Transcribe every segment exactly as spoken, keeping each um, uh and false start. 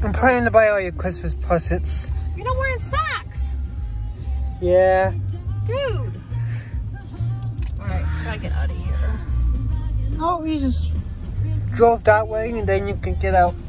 I'm planning to buy all your Christmas presents. You're not wearing socks. Yeah. Dude. Alright, gotta get out of here. Oh, we just drove that way and then you can get out.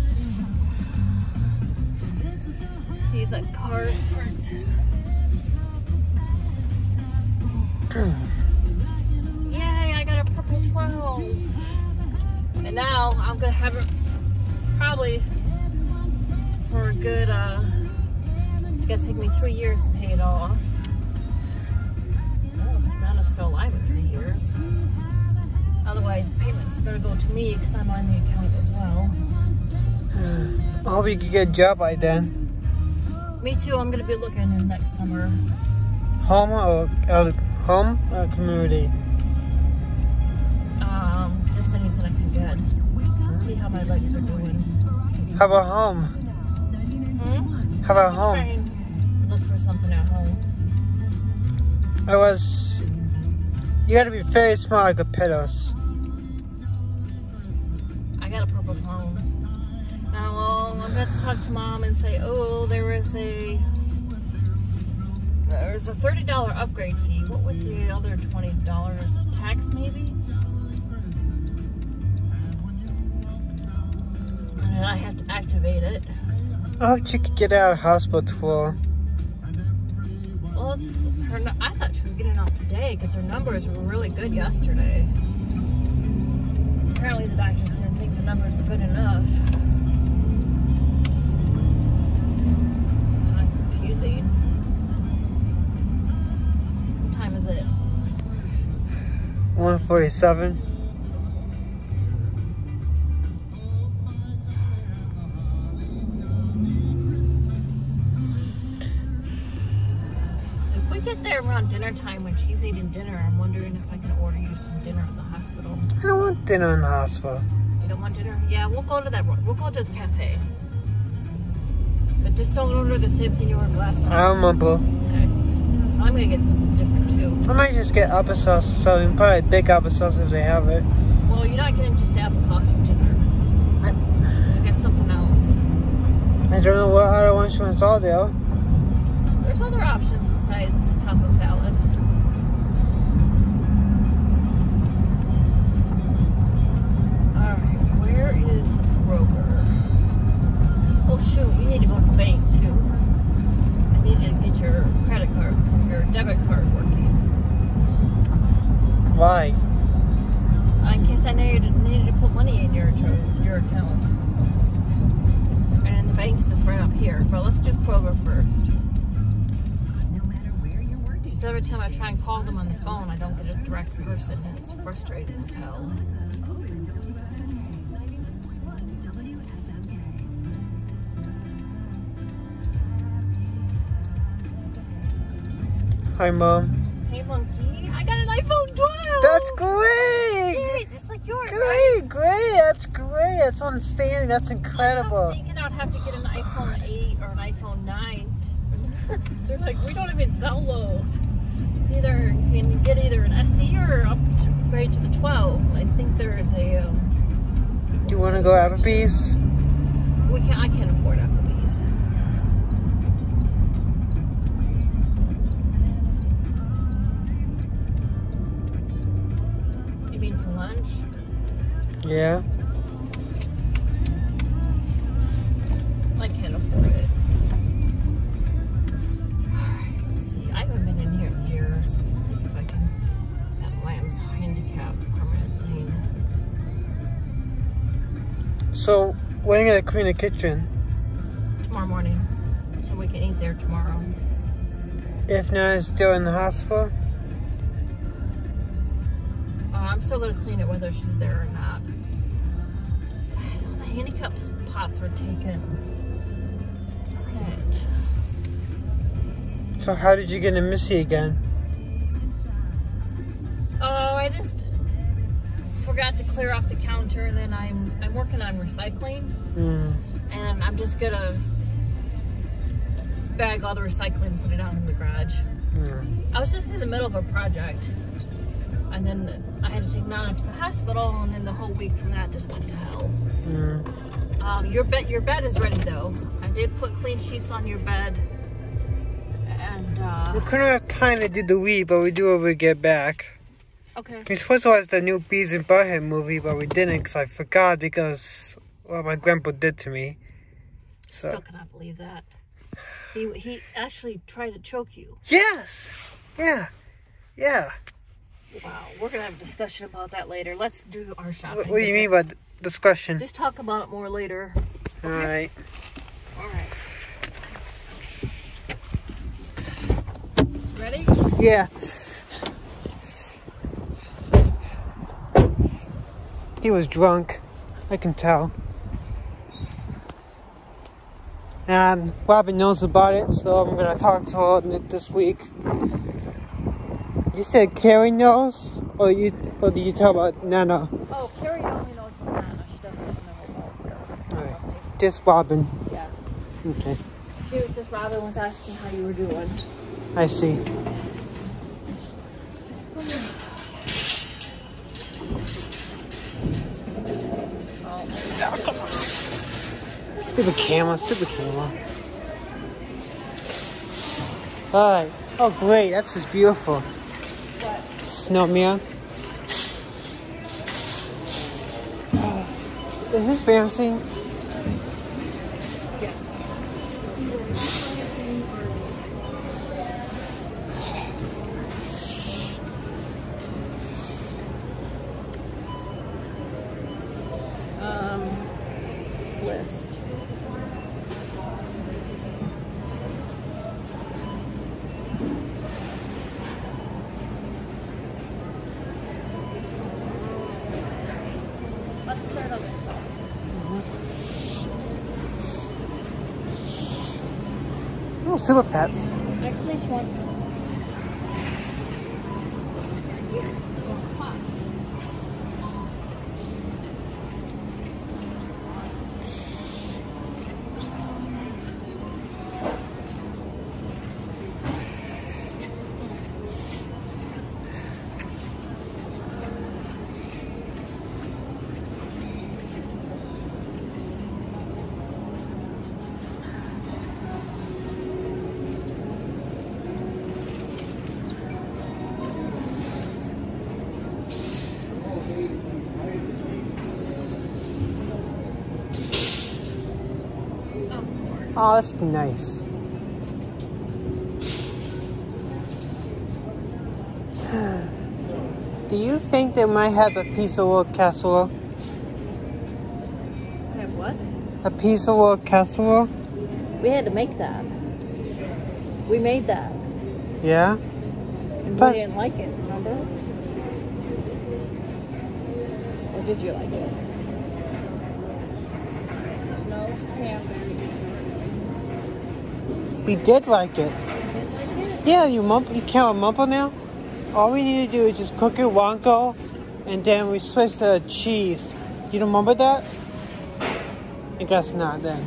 See the cars parked. Yay, I got a purple twelve. And now I'm gonna have it probably for a good, uh, it's gonna take me three years to pay it off. Oh, Nana's still alive in three years. Otherwise, payments better go to me because I'm on the account as well. I hope you can get a job by then. Me too, I'm gonna be looking in next summer. Home or uh, home or community? Um, just anything I can get. See how my legs are doing. How about home? Hmm? How about I'm home? trying to look for something at home. I was. You gotta be very smart like a pedos. I got a purple phone. Now, well, I'm going to talk to Mom and say, oh, there was a there's a thirty dollar upgrade fee. What was the other twenty dollars? Tax, maybe? And then I have to activate it. I hope you could get out of hospital tomorrow. Well, it's her. I thought she was getting out today because her numbers were really good yesterday. Apparently, the doctors didn't think the numbers were good enough. It's kind of confusing. What time is it? one forty-seven. Get there around dinner time when she's eating dinner. I'm wondering if I can order you some dinner at the hospital. I don't want dinner in the hospital. You don't want dinner? Yeah, we'll go to that. We'll go to the cafe. But just don't order the same thing you ordered last time. I remember. Okay. I'm gonna get something different too. I might just get applesauce or something. Probably big applesauce if they have it. Well, you're not getting just applesauce for dinner. You'll get something else. I don't know what other ones ones are there. There's other options besides taco salad. Alright, where is Kroger? Oh shoot, we need to go to the bank too. I need to get your credit card, your debit card working. Why? In case I needed, needed to put money in your, your account. And the bank's just right up here. But let's do Kroger first. Every time I try and call them on the phone, I don't get a direct person, and it's frustrating as hell. Hi, Mom. Hey, monkey. I got an iPhone twelve! That's great! Great, just like yours, Great, right? great. That's great. That's outstanding. That's incredible. I'm thinking I'd have to get an iPhone eight or an iPhone nine. They're like, we don't even sell those. It's either, you can get either an S E or upgrade to the twelve. I think there is a, um... Do you want to go Applebee's? We can't, I can't afford Applebee's. You mean for lunch? Yeah. I can't afford it. I haven't been in here in years. Let's see if I can. That lamb's handicapped permanent thing. So, when are you going to clean the kitchen? Tomorrow morning. So we can eat there tomorrow. If Nana's still in the hospital? Uh, I'm still going to clean it whether she's there or not. Guys, all the handicap pots were taken. Darn it. So how did you get a Missy again? Oh, I just forgot to clear off the counter, and then I'm I'm working on recycling, Mm. and I'm just gonna bag all the recycling and put it out in the garage. Mm. I was just in the middle of a project, and then I had to take Nana to the hospital, and then the whole week from that just went to hell. Mm. Um, your bed, your bed is ready though. I did put clean sheets on your bed, and uh, We couldn't have time to do the Wii, but we do when we get back. okay. We're supposed to watch the new Beavis and Butthead movie, but we didn't because I forgot because what my grandpa did to me. So. Still cannot believe that. He he actually tried to choke you. Yes. Yeah. Yeah. Wow. We're gonna have a discussion about that later. Let's do our shopping. What, what do you mean by discussion? Just talk about it more later. All right. All right. Ready? Yeah. He was drunk. I can tell. And Robin knows about it, so I'm gonna talk to her this week. You said Carrie knows, or you, or did you tell about Nana? Oh, Carrie only knows about Nana. She doesn't know about her. Alright. Just Robin. Yeah. Okay. She was just Robin was asking how you were doing. I see. Stupid camera, stupid camera. Alright. Oh great, that's just beautiful. What? Snowman. Is this fancy? Yeah. Um, list. Let's start on this one. Oh, Super Pets. Actually, she wants. Oh, that's nice. Do you think they might have a piece of wood casserole? Have what? A piece of wood casserole? We had to make that. We made that. Yeah? And But- we didn't like it, remember? Or did you like it? No, cranberry. We did like it. Yeah, you mump, you can't mumble now? All we need to do is just cook it Wonko, and then we switch to cheese. You don't remember that? I guess not then.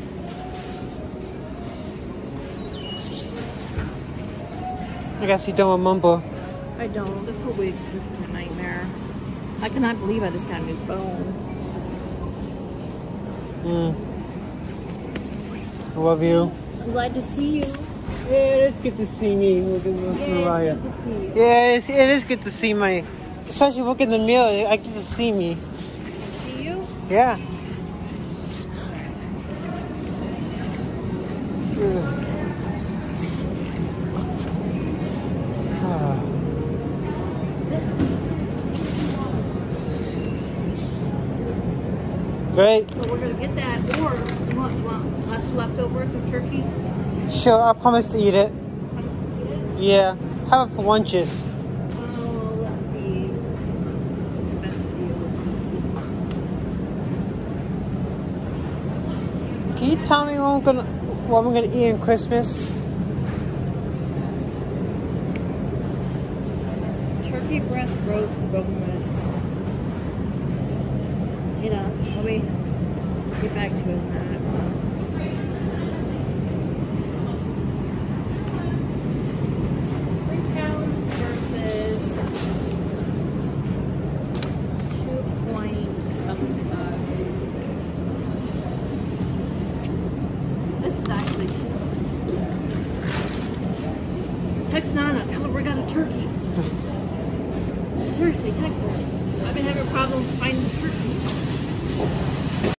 I guess you don't remember. I don't. This whole week has just been a nightmare. I cannot believe I just got a new phone. Mm. I love you. I'm glad to see you. Yeah, it is good to see me. Look at this Yeah, it's good to see you. Yeah, it's, it is good to see my, especially look in the mirror. I get to see me. See you? Yeah. Great. So we're gonna get that, or you want, you want lots of leftovers of turkey? Sure, I promise to eat it. Promise to eat it? Yeah. How about for lunches? Oh, let's see. What's the best deal? Can you tell me what I'm gonna what I'm gonna eat on Christmas? Turkey breast roast boneless. You know, let me get back to it on that. Three pounds versus two point seven five. Text Nana. Tell her we got a turkey. Seriously, text her. I've been having problems finding turkey.